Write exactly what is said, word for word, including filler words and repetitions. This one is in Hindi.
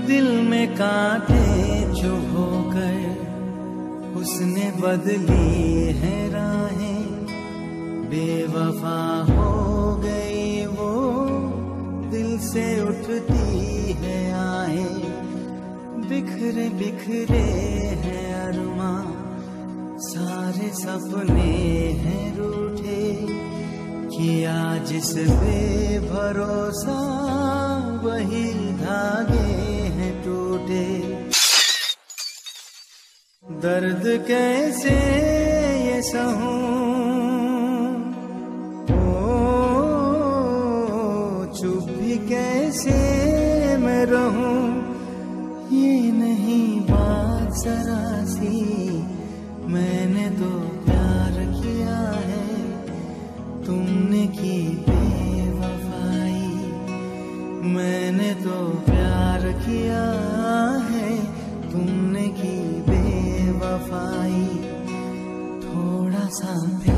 दिल में कांटे चुभो कर उसने बदली है राहें, बेवफा हो गई वो दिल से उठती है आहें। बिखरे बिखरे हैं अरमां, सारे सपने हैं रूठे, किया जिस पे भरोसा वही धागे हैं टूटे। दर्द कैसे ये सहूं, ओ चुप भी कैसे मैं रहूं। ये नहीं बात जरा सी, मैंने तो प्यार किया है, तुमने की बेवफाई। मैंने तो प्यार किया है, तुमने की बेवफाई। थोड़ा सा